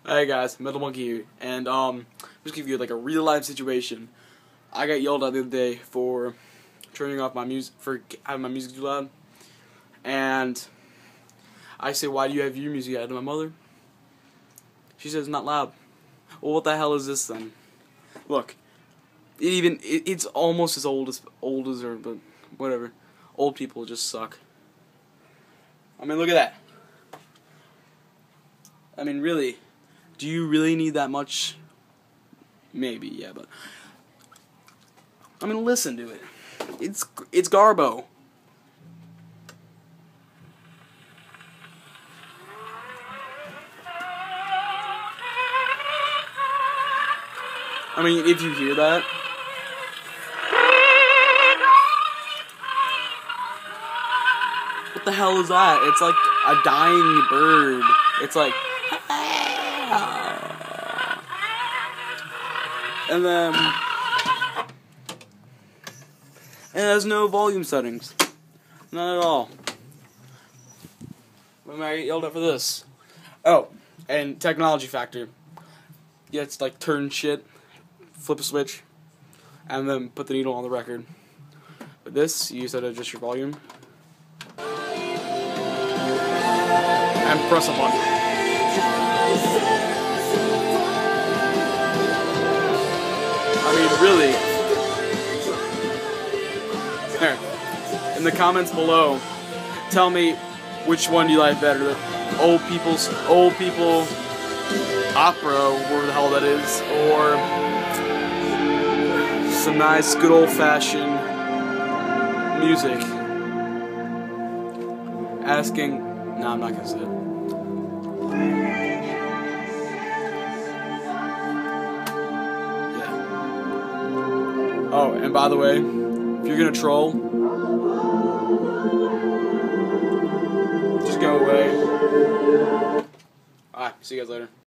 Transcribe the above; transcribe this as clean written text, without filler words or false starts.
Hey guys, Metal Monkey here, and just give you like a real life situation. I got yelled at the other day for turning off my music, for having my music too loud, and I say, "Why do you have your music out?" to my mother. She says, "Not loud." Well, what the hell is this then? Look, it's almost as old as her, but whatever. Old people just suck. I mean, look at that. I mean, really. Do you really need that much? Maybe, yeah, but I mean, listen to it. It's Garbo. I mean, if you hear that, what the hell is that? It's like a dying bird. It's like, and then it has no volume settings. None at all. When am I yelled at for this? Oh, and technology factor. Yeah, it's like turn shit, flip a switch, and then put the needle on the record. But this, you set to adjust your volume. And press a button. I mean, really. There. In the comments below, tell me which one do you like better. The old people opera, whatever the hell that is, or some nice, good old-fashioned music. Asking. No, I'm not gonna say it. Oh, and by the way, if you're gonna troll, just go away. Alright, see you guys later.